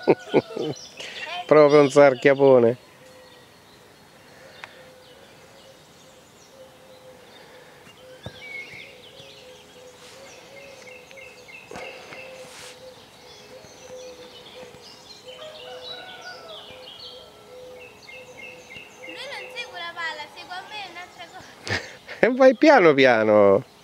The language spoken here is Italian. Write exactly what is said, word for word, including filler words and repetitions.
Proprio un sarchiapone. Lui non segue la palla, segue a me un'altra cosa. E vai piano piano.